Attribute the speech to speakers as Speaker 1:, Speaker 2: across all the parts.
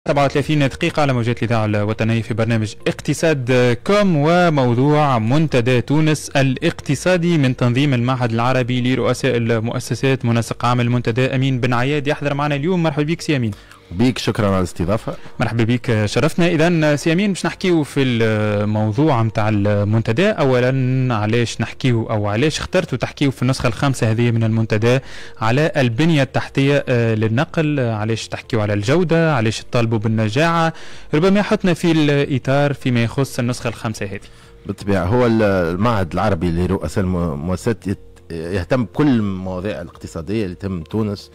Speaker 1: 37 دقيقة على موجات الإذاعة الوطنية في برنامج اقتصاد كوم، وموضوع منتدى تونس الاقتصادي من تنظيم المعهد العربي لرؤساء المؤسسات. منسق عام المنتدى أمين بن عياد يحضر معنا اليوم. مرحبا بك سي أمين.
Speaker 2: بيك شكرا على الاستضافة.
Speaker 1: مرحبا بك، شرفنا. إذا سي أمين باش نحكيو في الموضوع متاع المنتدى. أولا علاش نحكيو أو علاش اخترتوا تحكيو في النسخة الخامسة هذه من المنتدى على البنية التحتية للنقل؟ علاش تحكيو على الجودة؟ علاش تطالبوا بالنجاعة؟ ربما حطنا في الإطار فيما يخص النسخة الخامسة هذه.
Speaker 2: بالطبيعة هو المعهد العربي لرؤساء المؤسسات يهتم بكل المواضيع الاقتصادية اللي تهم تونس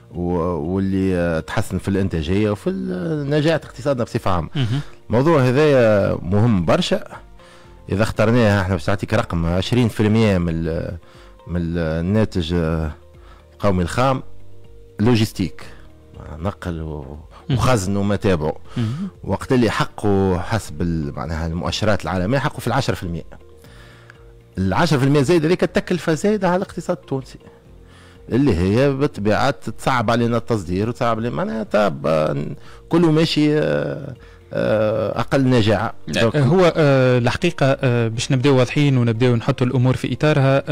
Speaker 2: واللي تحسن في الانتاجيه وفي نجاعه اقتصادنا بصفه عامه. الموضوع هذا مهم برشا. اذا اخترناه احنا باش نعطيك رقم 20% من الناتج القومي الخام لوجيستيك، نقل وخزن ومتابعه، وقت اللي حقه حسب معناها المؤشرات العالميه حقه في 10%. ال 10% زايد هذيك التكلفه زايده على الاقتصاد التونسي، اللي هي بالطبيعة تصعب علينا التصدير وتصعب علينا معناها كله ماشي أقل نجاعة.
Speaker 1: هو الحقيقة باش نبداو واضحين ونبداو نحطوا الأمور في إطارها.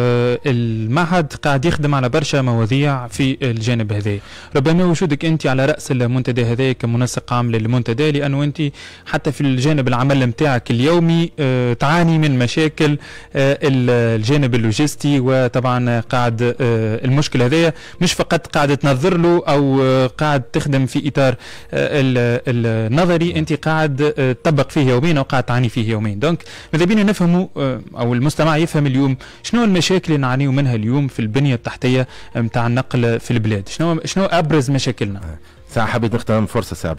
Speaker 1: المعهد قاعد يخدم على برشا مواضيع في الجانب هذا. ربما وجودك أنت على رأس المنتدى هذا كمنسق عام للمنتدى، لأنه أنت حتى في الجانب العمل متاعك اليومي تعاني من مشاكل الجانب اللوجستي، وطبعا قاعد المشكل هذا مش فقط قاعد تنظر له أو قاعد تخدم في إطار النظري، انت قاعد تطبق فيه يومين او قاعد تعاني فيه يومين. دونك ماذا بينا نفهموا او المستمع يفهم اليوم شنو المشاكل اللي نعانيو منها اليوم في البنيه التحتيه نتاع النقل في البلاد. شنو ابرز مشاكلنا؟
Speaker 2: ساعه حبيت نغتنم فرصه ساعه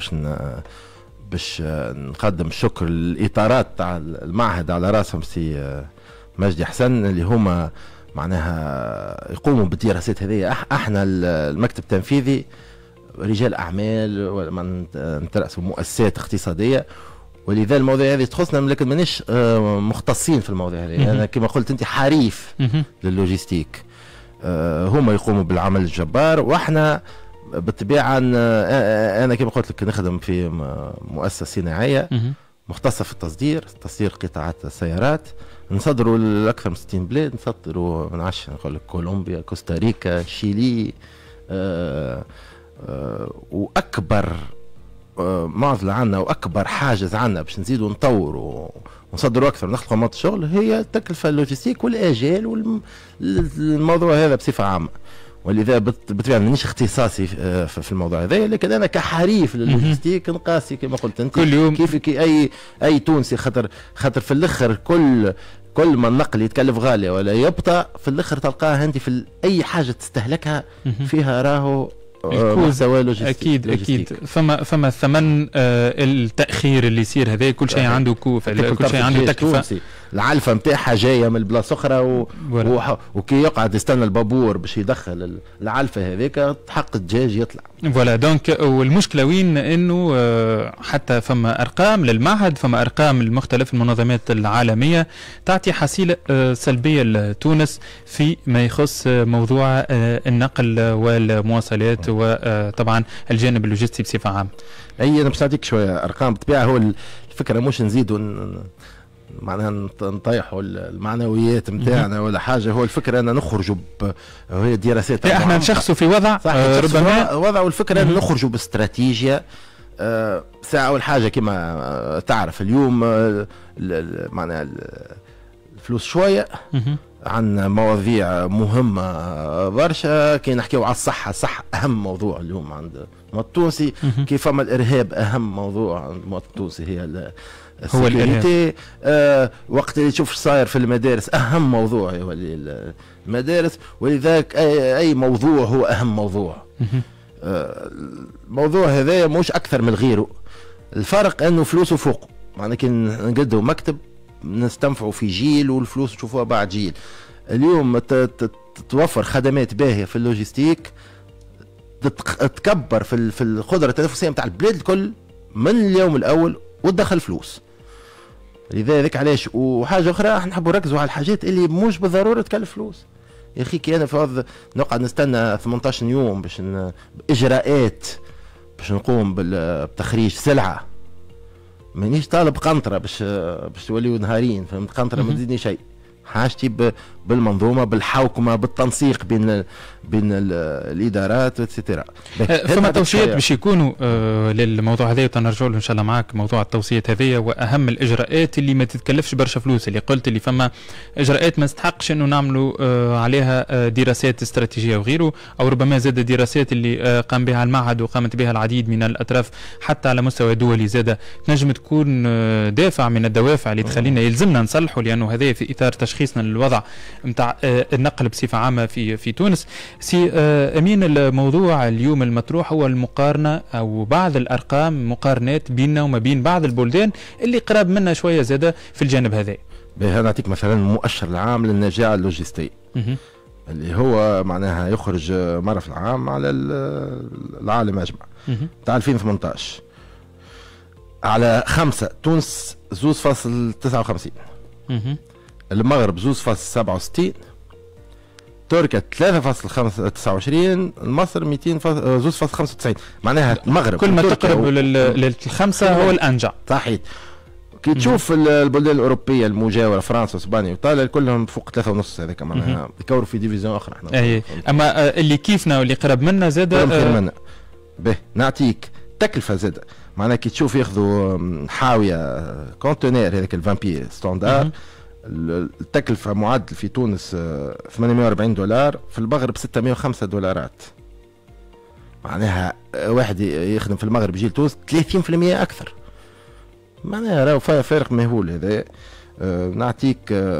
Speaker 2: باش نقدم الشكر للاطارات تاع المعهد على راسهم سي مجدي حسن، اللي هما معناها يقوموا بالدراسات هذه. احنا المكتب التنفيذي رجال اعمال نترأسوا مؤسسات اقتصاديه، ولذا المواضيع هذه تخصنا، لكن مانيش مختصين في المواضيع هذه. انا كما قلت انت حريف للوجيستيك، هم يقوموا بالعمل الجبار، واحنا بالطبيعه انا كما قلت لك نخدم في مؤسسه صناعيه مختصه في تصدير قطاعات السيارات. نصدروا لاكثر من 60 بلاد، نصدروا من 10 نقول لك كولومبيا، كوستاريكا، شيلي، واكبر معضله عندنا واكبر حاجز عندنا باش نزيدوا نطوروا ونصدروا اكثر ونخلقوا قامات الشغل هي التكلفه اللوجستيك والاجال والموضوع هذا بصفه عامه. ولذا بالطبيعه مانيش اختصاصي في الموضوع هذا، لكن انا كحريف للوجستيك نقاسي كما قلت انت
Speaker 1: كل يوم
Speaker 2: كيف اي تونسي، خاطر في الاخر كل ما النقل يتكلف غاليه ولا يبطأ، في الاخر تلقاه انت في اي حاجه تستهلكها فيها راهو
Speaker 1: اكيد فما ثمن التاخير اللي يصير. هذا كل شيء عنده كل شيء عنده تكلفه.
Speaker 2: العلفه نتاعها جايه من بلاصه اخرى وكي يقعد يستنى البابور باش يدخل العلفه هذيك حق الدجاج يطلع.
Speaker 1: فوالا دونك والمشكله وين؟ انه حتى فما ارقام للمعهد، فما ارقام لمختلف المنظمات العالميه تعطي حصيله سلبيه لتونس في ما يخص موضوع النقل والمواصلات وطبعا الجانب اللوجستي بصفه عامه.
Speaker 2: انا باش نعطيك شويه ارقام. بالطبيعه هو الفكره مش نزيدوا معناها نطيحوا المعنويات نتاعنا ولا حاجه. هو الفكره ان نخرجوا هي دراسات
Speaker 1: احنا نشخصوا في وضع
Speaker 2: ربما وضع، والفكره ان نخرجوا باستراتيجيه. ساعه اول حاجه كما تعرف اليوم معناها الفلوس شويه، عن مواضيع مهمة برشا. كي نحكيو على الصحة أهم موضوع اليوم عند المواطن التونسي. كيف فما الإرهاب أهم موضوع عند المواطن التونسي
Speaker 1: هو الإرهاب.
Speaker 2: وقت اللي تشوف صاير في المدارس أهم موضوع هو المدارس، ولذلك أي موضوع هو أهم موضوع. الموضوع هذا مش أكثر من غيره. الفرق أنه فلوسه فوق، معنى كي نقدوا مكتب نستنفعوا في جيل والفلوس نشوفوها بعد جيل. اليوم توفر خدمات باهيه في اللوجستيك، تكبر في القدره التنافسيه نتاع البلاد الكل من اليوم الاول وتدخل فلوس. لذلك علاش. وحاجه اخرى احنا نحبوا نركزوا على الحاجات اللي مش بالضروره تكلف فلوس. يا اخي كي انا نقعد نستنى 18 يوم باش اجراءات باش نقوم بتخريج سلعه، مانيش طالب قنطره باش توليو نهارين، فهمت؟ قنطره ما تزيدني شيء. حاجتي بالمنظومه، بالحوكمه، بالتنسيق بين الادارات وتسيتيرا.
Speaker 1: فما توصيات باش يكونوا للموضوع هذا، وتنرجع له ان شاء الله معك موضوع التوصيات هذيا، واهم الاجراءات اللي ما تتكلفش برشا فلوس، اللي قلت اللي فما اجراءات ما استحقش انه نعملوا عليها دراسات استراتيجيه وغيره، او ربما زاد دراسات اللي قام بها المعهد وقامت بها العديد من الاطراف حتى على مستوى دولي، زاد تنجم تكون دافع من الدوافع اللي تخلينا يلزمنا نصلحوا، لانه هذا في اطار تشخيصنا للوضع نتاع النقل بصفه عامه في تونس. سي امين، الموضوع اليوم المطروح هو المقارنه او بعض الارقام، مقارنات بيننا وما بين بعض البلدان اللي قراب منا شويه زاده في الجانب هذا.
Speaker 2: باهي نعطيك مثلا المؤشر العام للنجاعه اللوجستيه اللي هو معناها يخرج مره في العام على العالم اجمع تاع 2018. على 5 تونس 2.59، المغرب 2.67، تركيا 3.29، مصر 2.95. معناها المغرب
Speaker 1: كل ما تقرب للخمسه هو الانجع.
Speaker 2: صحيح. كي تشوف البلدان الاوروبيه المجاوره فرنسا واسبانيا وايطاليا كلهم فوق 3.5، هذاك معناها يكوروا في ديفيزيون اخرى. احنا
Speaker 1: اما اللي كيفنا واللي قرب منا زاد
Speaker 2: خير منا. به نعطيك تكلفه زاد، معناها كي تشوف ياخذوا حاويه كونتينير هذاك الفامبير ستاندار، التكلفة معدل في تونس $840، في المغرب $605. معناها واحد يخدم في المغرب يجي لتونس 30% أكثر. معناها راهو فارق مهول هذا. نعطيك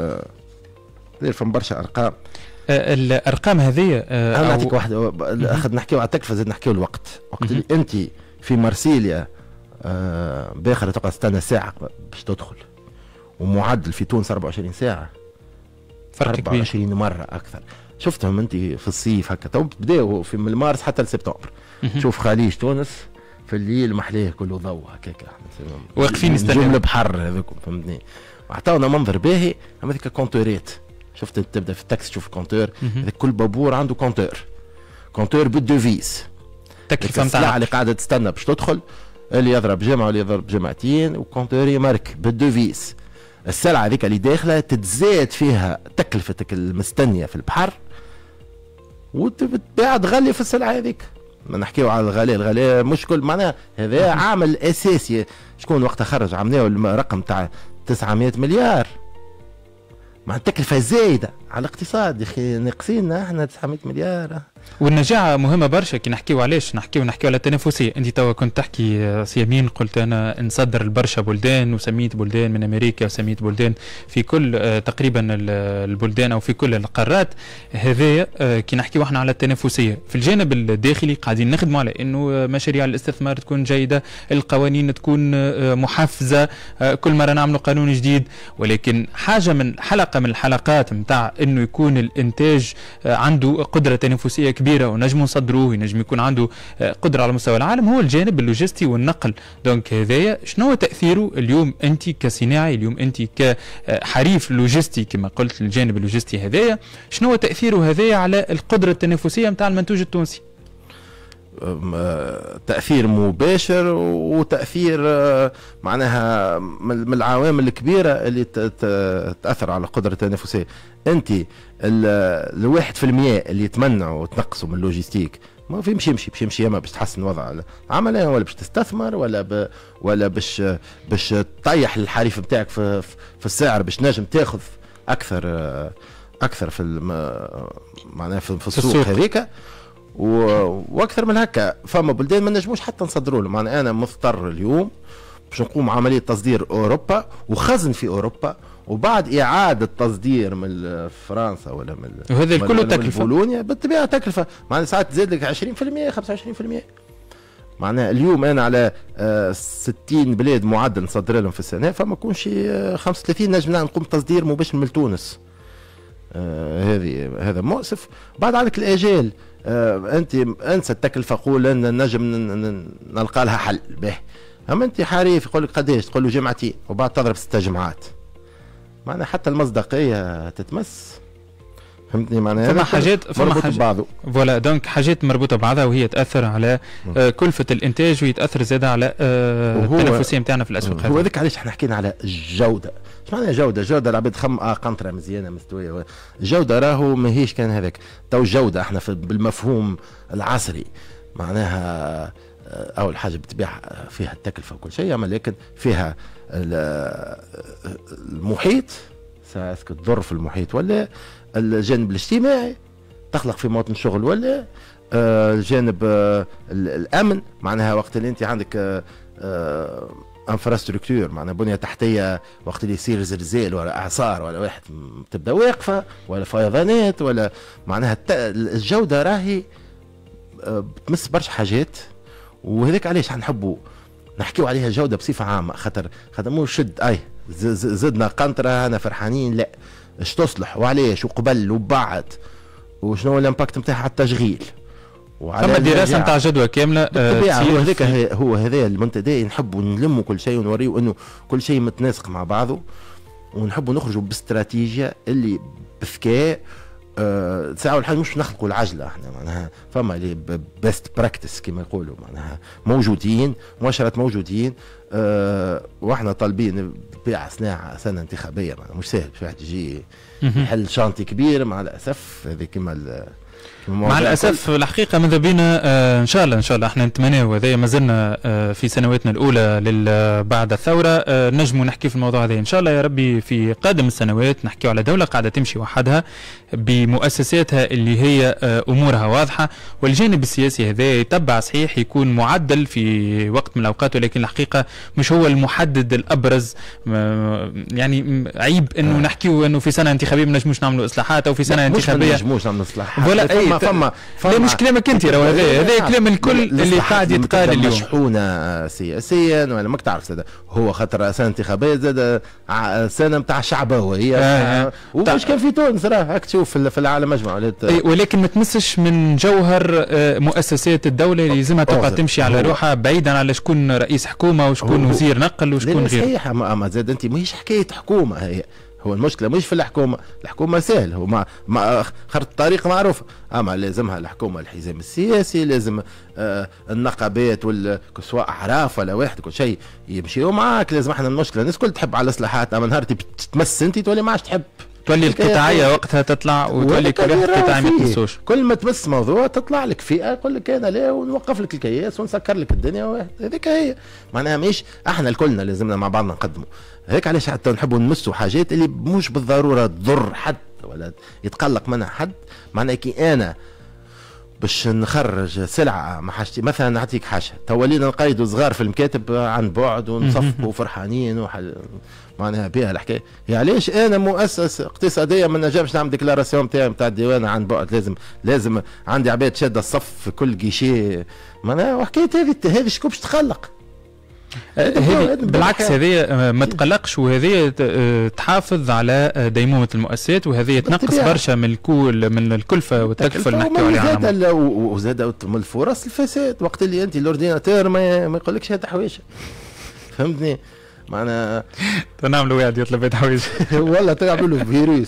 Speaker 2: فما برشا أرقام.
Speaker 1: الأرقام هذه
Speaker 2: أنا نعطيك واحدة. نحكيو على التكلفة، زاد نحكيو الوقت. وقت اللي أنت في مرسيليا باخرة تقعد تستنى ساعة باش تدخل، ومعدل في تونس 24 ساعة،
Speaker 1: فرق
Speaker 2: 24 كبير. مرة أكثر. شفتهم أنت في الصيف هكا، تو بداوا من مارس حتى لسبتمبر. شوف خليج تونس في الليل محليه كله ضوء هكاك،
Speaker 1: واقفين يستنوا
Speaker 2: نجوم البحر هذوكم، فهمتني؟ وعطاونا منظر باهي. أما ذيك كونتورات، شفت تبدا في التاكسي تشوف الكونتور، كل بابور عنده كونتور بالدوفيس،
Speaker 1: تكلفة نتاع
Speaker 2: السلعة اللي قاعدة تستنى باش تدخل، اللي يضرب جمعة واللي يضرب جمعتين، وكونتور يمارك بالدوفيس. السلعة ذيك اللي داخلة تتزاد فيها تكلفتك المستنية في البحر، وتبيع تغلي في السلعة هذيك. ما نحكيو على الغلاء مشكل، معناها هذا عامل أساسي. شكون وقتها خرج عملناه الرقم تاع 900 مليار، مع التكلفة زايدة على الاقتصاد. يا أخي ناقصيننا احنا 900 مليار.
Speaker 1: والنجاعة مهمة برشا. كي نحكيو علاش نحكيو على التنافسية. انت توا كنت تحكي سيامين، قلت انا نصدر البرشا بلدان، وسميت بلدان من امريكا، وسميت بلدان في كل تقريبا البلدان او في كل القارات. هذا كي نحكيو احنا على التنافسية في الجانب الداخلي، قاعدين نخدموا على انه مشاريع الاستثمار تكون جيدة، القوانين تكون محفزة، كل مرة نعملوا قانون جديد. ولكن حاجة من حلقة من الحلقات متاع انه يكون الانتاج عنده قدرة تنافسية كبيرة ونجم نصدروه، ينجم يكون عنده قدرة على مستوى العالم، هو الجانب اللوجستي والنقل. دونك هذايا شنو تأثيره اليوم أنت كصناعي، اليوم أنت كحريف لوجستي كما قلت الجانب اللوجستي هذايا، شنو تأثيره هذايا على القدرة التنافسية متاع المنتوج التونسي؟
Speaker 2: تأثير مباشر، وتأثير معناها من العوامل الكبيرة اللي تأثر على القدرة التنافسية. أنت ال1% اللي يتمنعوا وتنقصوا من اللوجستيك ما في يمشي ياما باش تحسن وضع العمل، ولا باش تستثمر، ولا باش تطيح الحريف نتاعك في السعر باش نجم تاخذ اكثر في معناها في السوق هذيك. واكثر من هكا فما بلدان ما نجموش حتى نصدروا لهم. معناها انا مضطر اليوم باش نقوم عمليه تصدير اوروبا وخزن في اوروبا، وبعد اعاده تصدير من فرنسا ولا من
Speaker 1: وهذا الكل تكلفه
Speaker 2: بولونيا بالطبيعه تكلفه. معناها ساعات تزيد لك 20% 25%. معناها اليوم انا على 60 بلاد معدل نصدر لهم في السنه، فما يكونش 35 نجم نقوم تصدير مباشر من تونس. هذا مؤسف. بعد عندك الاجال، انت انسى التكلفه، قول ان نجم نلقى لها حل به. اما انت حريف يقول لك قداش، تقول له جمعتين وبعد تضرب 6 جمعات. معناها حتى المصداقيه تتمس. فهمتني معناها
Speaker 1: فما حاجات
Speaker 2: مربوطة ببعضه.
Speaker 1: فوالا دونك حاجات مربوطه ببعضها وهي تاثر على كلفه الانتاج ويتاثر زاد على التنافسيه نتاعنا في الاسواق.
Speaker 2: هو هذاك علاش احنا حكينا على الجوده. ايش معناها جوده العباد خم قنطره مزيانه مستويه. الجوده راهو ماهيش كان هذاك تو الجوده احنا بالمفهوم العصري معناها اول حاجه بالطبيعه فيها التكلفه وكل شيء، اما لكن فيها المحيط ساسك تضر في المحيط، ولا الجانب الاجتماعي تخلق في مواطن شغل، ولا الجانب الامن معناها وقت اللي انت عندك انفراستركتور معناها بنيه تحتيه وقت اللي يصير زلزال ولا اعصار ولا واحد تبدا واقفه ولا فيضانات ولا معناها الجوده راهي بتمس برشا حاجات، وهذاك علاش حنحبوا نحكيو عليها جوده بصفه عامه، خاطر مو شد زدنا قنطره انا فرحانين، لا اش تصلح وعلاش وقبل وبعد وشنو هو الامباكت نتاعها على التشغيل.
Speaker 1: ثم دراسه نتاع جدوى كامله
Speaker 2: هو هذاك هو هذا المنتدى نحبوا نلموا كل شيء ونوريو انه كل شيء متناسق مع بعضه، ونحبوا نخرجوا باستراتيجيه اللي بذكاء. ساعة الحاجة مش نخلقوا العجلة احنا معناها فما اللي بيست براكتس كما يقولوا معناها موجودين مؤشرات موجودين. واحنا طالبين بيع صناعة سنة انتخابية مش سهل باش واحد يجي يحل شانتي كبير مع الأسف. هذه كما
Speaker 1: مع الاسف الحقيقه ماذا بينا ان شاء الله احنا نتمناو هذا ما زلنا في سنواتنا الاولى بعد الثوره نجموا نحكي في الموضوع هذا ان شاء الله يا ربي في قادم السنوات، نحكيو على دوله قاعده تمشي وحدها بمؤسساتها اللي هي امورها واضحه، والجانب السياسي هذا يتبع صحيح يكون معدل في وقت من الاوقات، ولكن الحقيقه مش هو المحدد الابرز. يعني عيب انه نحكيو انه في سنه انتخابيه ما نجموش نعملوا اصلاحات او في سنه انتخابيه
Speaker 2: مش نجموش نعملوا اصلاحات
Speaker 1: ولا فما لا مش كلامك انت راهو هذا كلام الكل اللي قاعد يتقال اليوم.
Speaker 2: مشحونه سياسيا ولا ماك تعرف زاد هو خاطر سنه انتخابيه زاد سنه نتاع الشعبويه ومش كان في تونس راه هاك تشوف في العالم اجمع
Speaker 1: ولكن ما تمسش من جوهر مؤسسات الدوله اللي لازمها تبقى تمشي على روحها بعيدا على شكون رئيس حكومه وشكون وزير نقل وشكون غيره.
Speaker 2: صحيح اما زاد انت ماهيش حكايه حكومه، هو المشكله مش في الحكومه سهل هو ما خرط الطريق معروفه، اما لازمها الحكومه الحزام السياسي، لازم النقابات سواء احراف ولا واحد كل شيء يمشيوا معاك. لازم احنا المشكله الناس كل تحب على الاصلاحات، اما نهار تتمس انت تولي ما عادش تحب،
Speaker 1: تولي القطاعيه وقتها تطلع وتولي كل واحد قطاعي ما تنسوش.
Speaker 2: كل ما تمس موضوع تطلع لك فئه يقول لك انا لا ونوقف لك الكياس ونسكر لك الدنيا. هذيك هي معناها مش احنا الكلنا لازمنا مع بعضنا نقدموا هيك. علاش حتى نحبوا نمسوا حاجات اللي مش بالضروره تضر حد ولا يتقلق منها حد. معناها كي انا باش نخرج سلعه ما حاجتي مثلا نعطيك حاجه تولينا نقيدوا صغار في المكاتب عن بعد ونصفقوا فرحانين معناها بها الحكايه. علاش انا مؤسسه اقتصاديه ما نجمش نعمل ديكلاراسيون نتاع الديوان عن بعد، لازم عندي عباد شاده الصف في كل جيشي معناها وحكايه هذه شكون باش تخلق
Speaker 1: بالعكس هذه ما تقلقش، وهذه تحافظ على ديمومه المؤسسات، وهذه تنقص برشا من الكلفه والتكلفه اللي نحكيو عليها.
Speaker 2: وزاد من الفرص الفساد وقت اللي انت الاورديناتور ما يقولكش هذا حوايج فهمتني معناها
Speaker 1: نعملوا واحد يطلب حوايج
Speaker 2: ولا تعملوا فيروس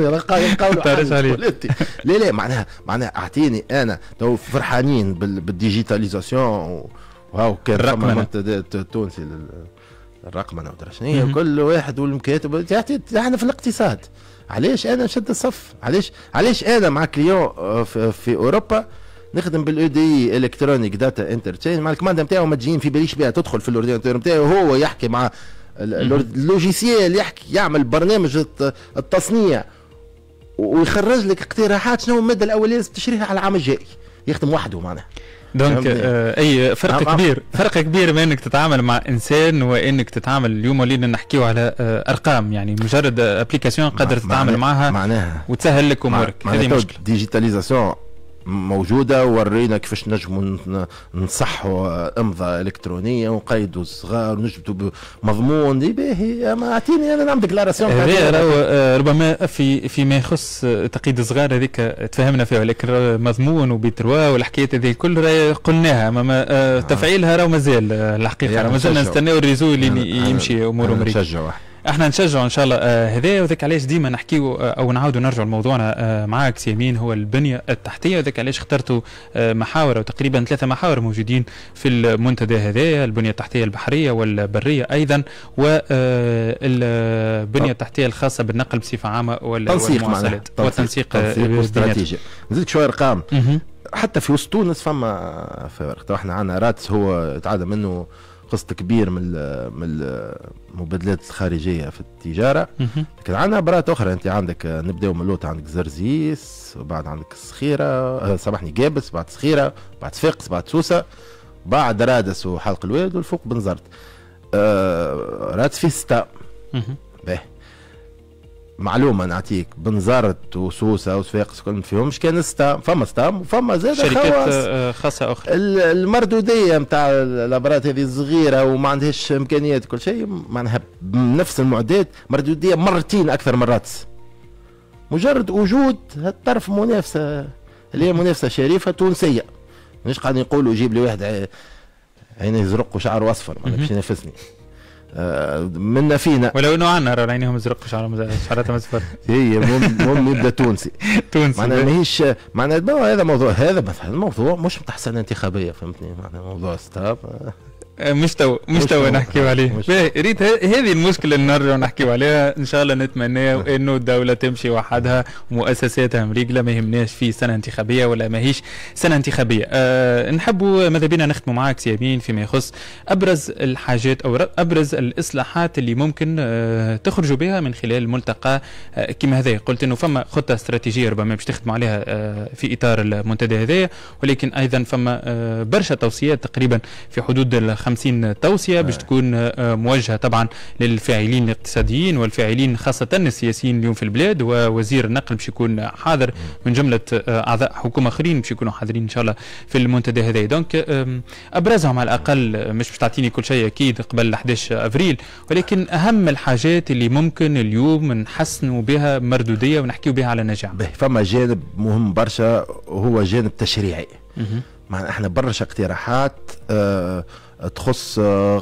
Speaker 2: يقولوا لا معناها اعطيني انا تو فرحانين بالديجيتاليزاسيون وهاو كان الرقمنه التونسي الرقمنه ودرا شنو كل واحد والمكاتب احنا في الاقتصاد. علاش انا نشد الصف؟ علاش انا مع كليون في اوروبا نخدم بالاو دي الكترونيك داتا انترتشينج مع الكماندا نتاعو ما تجيين في باليش بها تدخل في الاورديناتور نتاعو هو يحكي مع اللوجيسيال يحكي يعمل برنامج التصنيع ويخرج لك اقتراحات شنو الماده الاوليه لازم تشريها على العام الجاي يخدم وحده معناها.
Speaker 1: دونك اي فرق كبير بين انك تتعامل مع انسان وانك تتعامل اليوم ولينا نحكيو على ارقام، يعني مجرد ابليكاسيون قادر تتعامل معها معناها وتسهل لك امورك. هذه مشكله
Speaker 2: ديجيتاليزاسيون موجوده ورينا كيفاش نجموا نصحوا امضاء الكترونيه ونقيدوا الصغار ونجبدوا بمضمون دي باهي. ما اعطيني انا نعمل ديكلاراسيون
Speaker 1: ربما فيما يخص تقييد الصغار هذيك تفهمنا فيها، ولكن مضمون وبيتروا والحكايات هذه الكل قلناها، اما تفعيلها راه مازال الحقيقه مازلنا نستناو الريزو اللي يمشي اموره مريحه. احنا نشجعوا ان شاء الله هذايا، وذاك علاش ديما نحكيو او نعاودوا نرجعوا لموضوعنا معاك سيمين، هو البنيه التحتيه، وذاك علاش اخترتوا محاور او تقريبا 3 محاور موجودين في المنتدى هذايا: البنيه التحتيه البحريه والبريه ايضا، والبنيه التحتيه الخاصه بالنقل بصفه عامه والمواصلات والتنسيق
Speaker 2: واستراتيجي. نزيدك شويه ارقام. حتى في وسط تونس فما فرق. احنا عندنا راتس هو يتعدى منه قسط كبير من المبادلات الخارجيه في التجاره، لكن عندنا برات اخرى. انت عندك نبداو من اللوط، عندك زرزيس، وبعد عندك صخيره، سامحني، جابس، بعد صخيره، بعد صفاقس، بعد سوسه، بعد رادس وحلق الواد، والفوق بنزرت. رادس فيه 6. باهي، معلومه نعطيك: بنزرت وسوسه وصفاقس كلهم فيهمش كان 6، فما 6 وفما زاد
Speaker 1: شركات خاصه اخرى.
Speaker 2: المردوديه نتاع الابرات هذه صغيره وما عندهاش امكانيات كل شيء، معناها بنفس المعدات مردوديه مرتين اكثر من راتس. مجرد وجود هالطرف منافسه اللي هي منافسه شريفه تونسيه، مش قاعدين يقولوا جيب لي واحد عينيه زرق وشعره اصفر ما باش ينافسني. منا فينا،
Speaker 1: ولو انه عنا عينيهم زرق شعراتهم اصفر.
Speaker 2: هي المهم يبدا تونسي. معناها ماهيش معناها هذا موضوع، هذا مثلا موضوع مش بتاع سنه انتخابيه، فهمتني؟ معناها موضوع ستاب
Speaker 1: مش تو نحكيو عليه. ريت هذه المشكله اللي نرجع نحكيو عليها. ان شاء الله نتمنى انه الدوله تمشي وحدها ومؤسساتها مريقله، ما يهمناش في سنه انتخابيه ولا ماهيش سنه انتخابيه. نحبوا ماذا بينا نختموا معاك سيامين فيما يخص ابرز الحاجات او ابرز الاصلاحات اللي ممكن تخرجوا بها من خلال الملتقى كما هذا. قلت انه فما خطه استراتيجيه ربما باش تخدموا عليها في اطار المنتدى هذا، ولكن ايضا فما برشا توصيات تقريبا في حدود 50 توصية باش تكون موجهة طبعا للفاعلين الاقتصاديين والفاعلين خاصة السياسيين اليوم في البلاد، ووزير النقل باش يكون حاضر من جملة أعضاء حكومة آخرين باش يكونوا حاضرين إن شاء الله في المنتدى هذا. دونك أبرزهم على الأقل، مش باش تعطيني كل شيء أكيد قبل 11 أفريل، ولكن أهم الحاجات اللي ممكن اليوم نحسنوا بها مردودية ونحكيوا بها على نجاح.
Speaker 2: فما جانب مهم برشا وهو جانب تشريعي. معنا احنا برشا اقتراحات تخص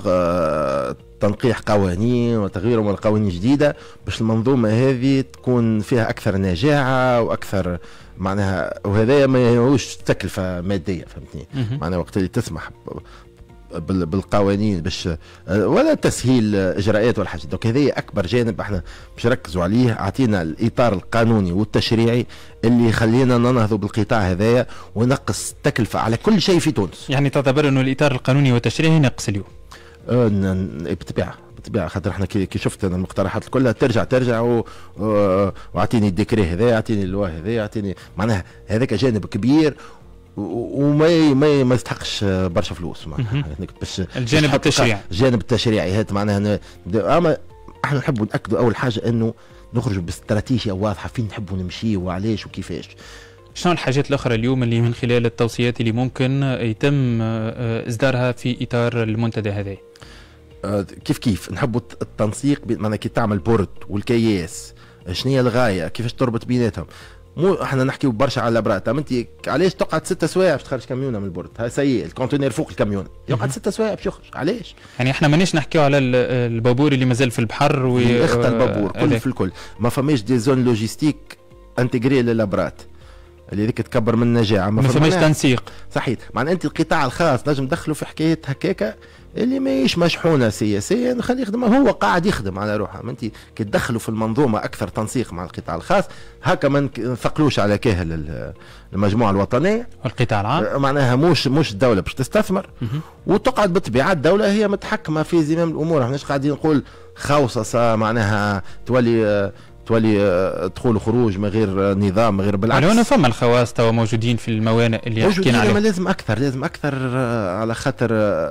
Speaker 2: تنقيح قوانين وتغييرهم لقوانين جديدة باش المنظومة هذه تكون فيها أكثر نجاعة وأكثر معناها، وهذا ما يهوش تكلفة مادية، فهمتني؟ معناها وقت اللي تسمح بالقوانين باش ولا تسهيل اجراءات ولا حاجه. دونك هذا اكبر جانب احنا باش نركزوا عليه. اعطينا الاطار القانوني والتشريعي اللي يخلينا ننهضوا بالقطاع هذايا ونقص التكلفه على كل شيء في تونس.
Speaker 1: يعني تعتبر انه الاطار القانوني والتشريعي ينقص اليوم؟
Speaker 2: بالطبيعه خاطر احنا كي شفت انا المقترحات كلها ترجع واعطيني الديكري هذا، اعطيني اللواء هذا، اعطيني معناها هذاك جانب كبير وما ما يستحقش برشا فلوس.
Speaker 1: باش الجانب التشريعي،
Speaker 2: الجانب التشريعي هذا معناها اما احنا نحبوا ناكدوا اول حاجه انه نخرجوا باستراتيجيه واضحه فين نحبوا نمشي وعلاش وكيفاش.
Speaker 1: شنو الحاجات الاخرى اليوم اللي من خلال التوصيات اللي ممكن يتم اصدارها في اطار المنتدى هذا؟
Speaker 2: كيف نحبوا التنسيق، معناها كي تعمل بورد والكياس شنو هي الغايه، كيفاش تربط بيناتهم. مو احنا نحكيو برشا على الابرات. انت علاش تقعد 6 سوايع باش تخرج كاميونه من البورد؟ هاي سيء، الكونتينر فوق الكاميون يقعد 6 سوايع باش يخرج. علاش؟
Speaker 1: يعني احنا مانيش نحكيو على البابور اللي مازال في البحر
Speaker 2: اخطى البابور كل في الكل. ما فماش دي زون لوجيستيك انتجري للابرات اللي ذيك تكبر من النجاعه.
Speaker 1: ما فماش تنسيق
Speaker 2: صحيح. معناها انت القطاع الخاص نجم تدخله في حكايه هكاكه اللي ماهيش مشحونه سياسيا، نخليه يخدم، هو قاعد يخدم على روحه. انت كي تدخلوا في المنظومه اكثر تنسيق مع القطاع الخاص هكا ما نثقلوش على كاهل المجموعه الوطنيه
Speaker 1: والقطاع العام.
Speaker 2: معناها مش الدوله باش تستثمر وتقعد بالطبيعه الدوله هي متحكمه في زمام الامور. احناش قاعدين نقول خوصصه معناها تولي دخول وخروج من غير نظام من غير بالعكس.
Speaker 1: لو فما الخواص توا موجودين في الموانئ اللي حكينا عليها،
Speaker 2: لازم اكثر على خاطر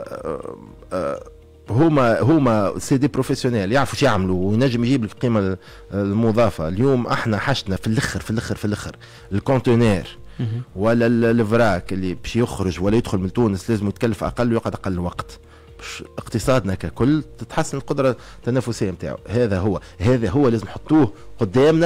Speaker 2: هما سي دي بروفيسيونيل يعرفوا شو يعملوا وينجم يجيب لك القيمه المضافه. اليوم احنا حشنا في الاخر الكونتينير ولا الفراك اللي باش يخرج ولا يدخل من تونس لازم يتكلف اقل ويقعد اقل وقت باش اقتصادنا ككل تتحسن القدره التنافسيه نتاعو. هذا هو لازم نحطوه قدامنا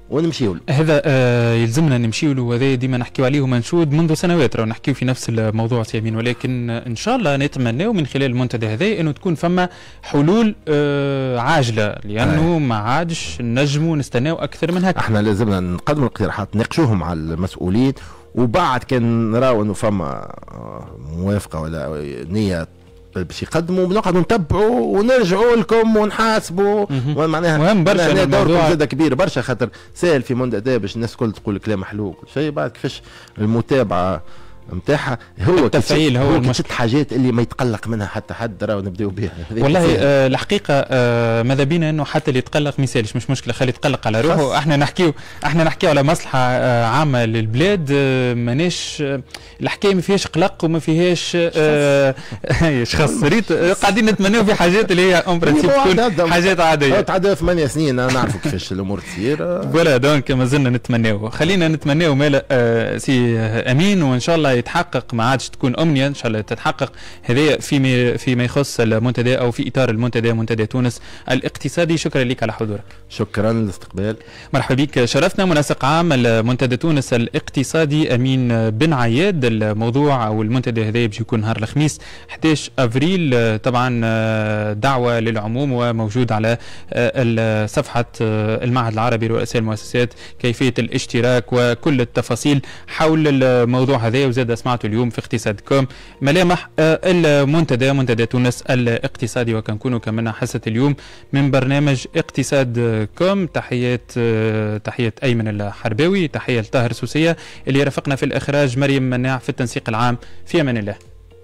Speaker 2: ونمشيو له.
Speaker 1: هذا يلزمنا نمشيو له، وهذا ديما نحكيو عليه منشود منذ سنوات، راهو نحكيو في نفس الموضوع سيامين، ولكن ان شاء الله نتمناو من خلال المنتدى هذا انه تكون فما حلول عاجله، لانه ما عادش نجموا نستناو اكثر من هكا.
Speaker 2: احنا لازمنا نقدموا الاقتراحات نناقشوهم مع المسؤولين، وبعد كان نراو انه فما موافقه ولا نيه باش يقدموا بنقعدوا نتبعوا ونرجعوا لكم ونحاسبوا.
Speaker 1: معناها مهم برشا
Speaker 2: الموضوع زاد كبير برشا، خاطر سهل في منتدى باش الناس الكل تقول كلام حلو كل شيء، بعد كيفاش المتابعه نتاعها هو
Speaker 1: التفعيل هو
Speaker 2: المشكل. حاجات اللي ما يتقلق منها حتى حد راهو نبداو بها.
Speaker 1: والله الحقيقه ماذا بينا انه حتى اللي يتقلق ما يسالش، مش مشكله، خلي يتقلق على روحه. احنا نحكيو على مصلحه عامه للبلاد، ماناش الحكايه ما فيهاش قلق وما فيهاش شخص ريت قاعدين نتمناو في حاجات اللي هي اون برانسيب تكون حاجات عاديه.
Speaker 2: تعدى 8 سنين نعرفوا كيفاش الامور تصير.
Speaker 1: فوالا دونك مازلنا نتمناو، خلينا نتمناو مالا سي امين، وان شاء الله يتحقق، ما عادش تكون امنيه، ان شاء الله تتحقق هذا فيما يخص المنتدى او في اطار المنتدى، منتدى تونس الاقتصادي. شكرا لك على حضورك.
Speaker 2: شكرا للاستقبال.
Speaker 1: مرحبا بك، شرفتنا منسق عام المنتدى تونس الاقتصادي امين بن عياد. الموضوع او المنتدى هذا باش يكون نهار الخميس 11 افريل، طبعا دعوه للعموم وموجود على صفحه المعهد العربي لرؤساء المؤسسات كيفيه الاشتراك وكل التفاصيل حول الموضوع هذا. وزاد سمعتوا اليوم في اقتصاد.com ملامح المنتدى، منتدى تونس الاقتصادي، وكنكونوا كمان حصة اليوم من برنامج اقتصاد.com. تحيات ايمن الحرباوي، تحيه لطاهر سوسيه اللي رافقنا في الاخراج، مريم مناع في التنسيق العام. في امان الله.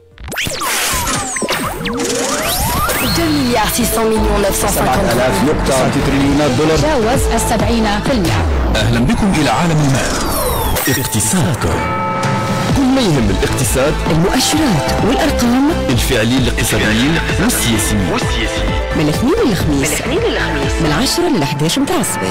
Speaker 3: 2 مليار 600 مليون 950
Speaker 4: نقطة تريليونات دولار،
Speaker 3: تجاوز 70%.
Speaker 4: أهلا بكم إلى عالم المال. اقتصاد.com، كل ما يهم الاقتصاد،
Speaker 3: المؤشرات والأرقام،
Speaker 4: الفعليين الاقتصاديين والسياسيين،
Speaker 3: من الاثنين للخميس من 10 ل 11 متاع الصباح.